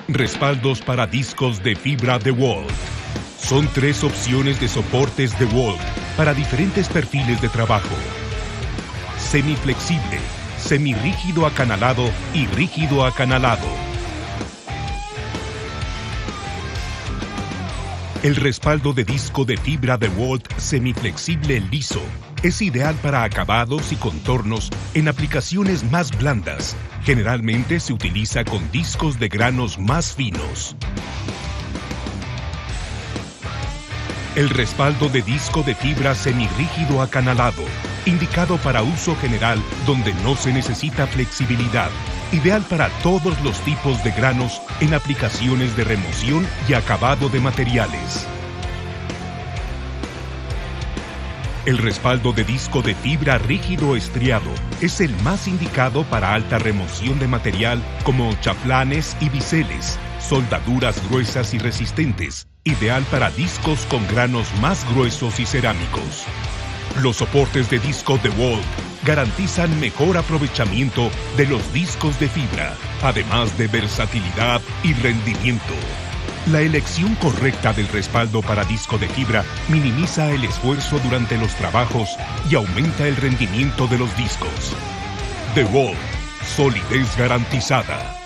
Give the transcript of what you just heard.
Respaldos para discos de fibra DeWalt. Son 3 opciones de soportes DeWalt para diferentes perfiles de trabajo: semiflexible, semirrígido acanalado y rígido acanalado. El respaldo de disco de fibra DeWalt semiflexible liso es ideal para acabados y contornos en aplicaciones más blandas. Generalmente se utiliza con discos de granos más finos. El respaldo de disco de fibra semirrígido acanalado, indicado para uso general donde no se necesita flexibilidad. Ideal para todos los tipos de granos en aplicaciones de remoción y acabado de materiales. El respaldo de disco de fibra rígido estriado es el más indicado para alta remoción de material como chaflanes y biseles, soldaduras gruesas y resistentes, ideal para discos con granos más gruesos y cerámicos. Los soportes de disco DeWalt garantizan mejor aprovechamiento de los discos de fibra, además de versatilidad y rendimiento. La elección correcta del respaldo para disco de fibra minimiza el esfuerzo durante los trabajos y aumenta el rendimiento de los discos. DeWalt, solidez garantizada.